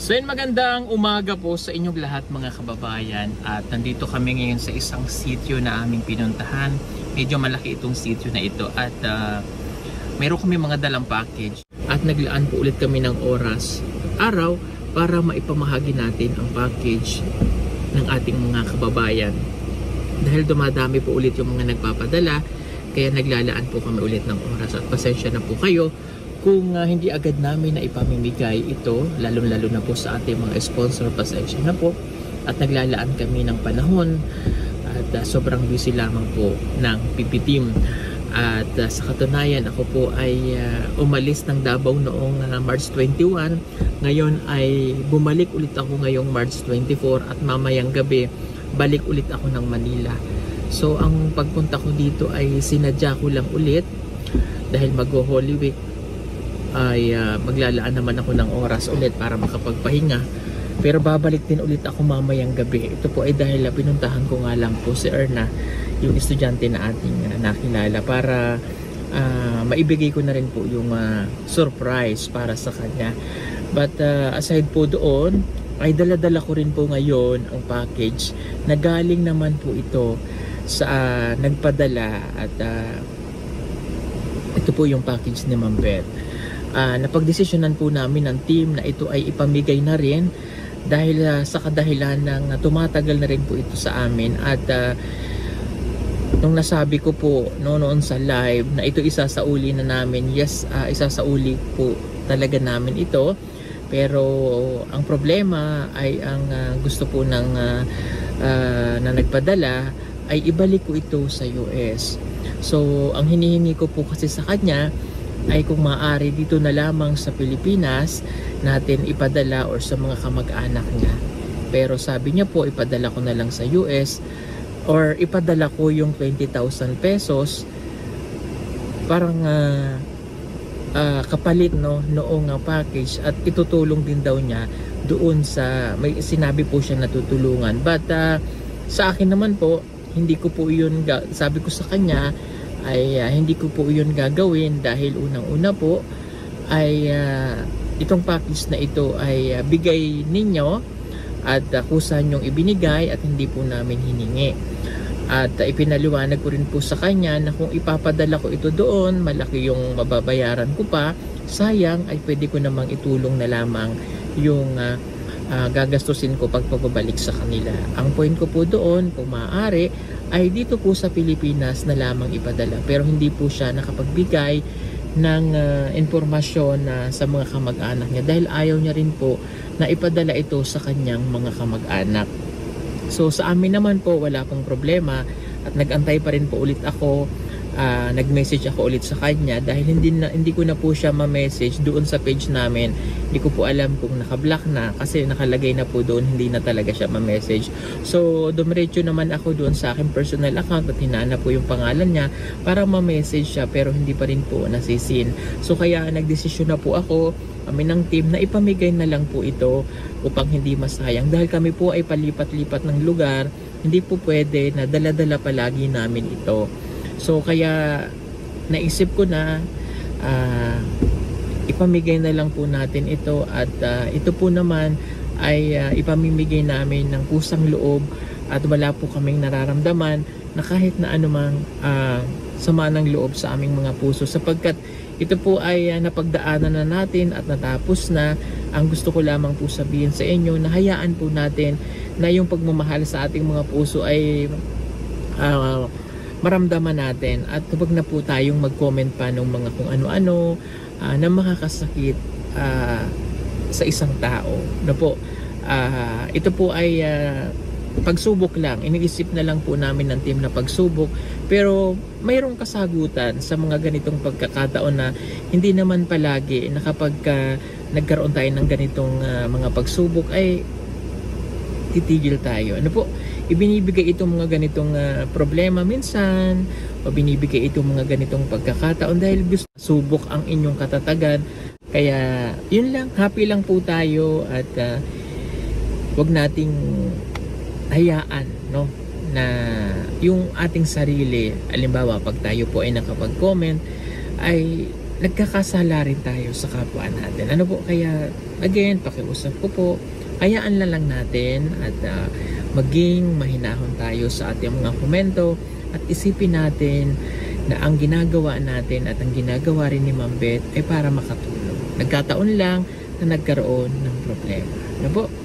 So yun, magandang umaga po sa inyong lahat mga kababayan. At nandito kami ngayon sa isang sitio na aming pinuntahan. Medyo malaki itong sitio na ito at mayroon kami mga dalang package. At naglaan po ulit kami ng oras, araw, para maipamahagi natin ang package ng ating mga kababayan. Dahil dumadami po ulit yung mga nagpapadala, kaya naglalaan po kami ulit ng oras. At pasensya na po kayo kung hindi agad namin na ipamimigay ito, lalong-lalo na po sa ating mga sponsor, pasensya na po. At naglalaan kami ng panahon at sobrang busy lamang po ng PP team. At sa katunayan, ako po ay umalis ng Davao noong March 21. Ngayon ay bumalik ulit ako ngayong March 24 at mamayang gabi balik ulit ako ng Manila. So ang pagpunta ko dito ay sinadya ko lang ulit dahil mag-Holy Week ay maglalaan naman ako ng oras ulit para makapagpahinga. Pero babalik din ulit ako mamayang gabi. Ito po ay dahil pinuntahan ko nga lang po si Erna, yung estudyante na ating nakilala, para maibigay ko na rin po yung surprise para sa kanya. But aside po doon, ay dala-dala ko rin po ngayon ang package na galing naman po ito sa nagpadala. At ito po yung package ni Ma'am Beth. Napagdesisyonan po namin ng team na ito ay ipamigay na rin dahil sa kadahilan ng tumatagal na rin po ito sa amin. At nung nasabi ko po noon sa live na ito isasauli na namin, yes, isasauli po talaga namin ito. Pero ang problema ay ang gusto po ng na nagpadala ay ibalik ko ito sa US. So ang hinihingi ko po kasi sa kanya ay kung maaari dito na lamang sa Pilipinas natin ipadala or sa mga kamag-anak niya. Pero sabi niya po ipadala ko na lang sa US or ipadala ko yung 20,000 pesos parang kapalit noong package, at itutulong din daw niya doon sa may sinabi po siya na tutulungan. But sa akin naman po, hindi ko po yun, sabi ko sa kanya ay hindi ko po yun gagawin dahil unang-una po ay itong package na ito ay bigay ninyo at kusa nyong ibinigay at hindi po namin hiningi. At ipinaliwanag ko rin po sa kanya na kung ipapadala ko ito doon, malaki yung mababayaran ko pa, sayang ay pwede ko namang itulong na lamang yung gagastusin ko pag pagbabalik sa kanila. Ang point ko po doon, kung maaari, ay dito po sa Pilipinas na lamang ipadala. Pero hindi po siya nakapagbigay ng impormasyon sa mga kamag-anak niya dahil ayaw niya rin po na ipadala ito sa kanyang mga kamag-anak. So sa amin naman po wala pong problema at nag-antay pa rin po ulit ako. Nag-message ako ulit sa kanya dahil hindi ko na po siya ma-message doon sa page namin. Hindi ko po alam kung naka-block na kasi nakalagay na po doon, hindi na talaga siya ma-message. So dumiretso naman ako doon sa aking personal account at hinanap po yung pangalan niya para ma-message siya, pero hindi pa rin po nasisin. So kaya nagdesisyon na po ako, kami ng team, na ipamigay na lang po ito upang hindi masayang. Dahil kami po ay palipat-lipat ng lugar, hindi po pwede na dala-dala palagi namin ito. So kaya naisip ko na ipamigay na lang po natin ito. At ito po naman ay ipamimigay namin ng kusang loob at wala po kaming nararamdaman na kahit na anumang sama ng loob sa aming mga puso, sapagkat ito po ay napagdaanan na natin at natapos na. Ang gusto ko lamang po sabihin sa inyo na hayaan po natin na yung pagmamahal sa ating mga puso ay maramdaman natin, at huwag na po tayong mag-comment pa ng mga kung ano-ano na makakasakit sa isang tao. Na po, ito po ay pagsubok lang. Iniisip na lang po namin ng team na pagsubok, pero mayroong kasagutan sa mga ganitong pagkakataon na hindi naman palagi na kapag nagkaroon tayo ng ganitong mga pagsubok ay titigil tayo. Ano po, ibinibigay itong mga ganitong problema minsan, o binibigay itong mga ganitong pagkakataon dahil gusto subok ang inyong katatagan. Kaya yun lang, happy lang po tayo at wag nating hayaan na yung ating sarili, halimbawa pag tayo po ay nakapag-comment, ay nagkakasala rin tayo sa kapwa natin. Ano po, kaya again, pakiusap ko po, hayaan na lang natin at maging mahinahon tayo sa ating mga komento at isipin natin na ang ginagawa natin at ang ginagawa rin ni Ma'am Beth ay para makatulong. Nagkataon lang na nagkaroon ng problema. Ano po?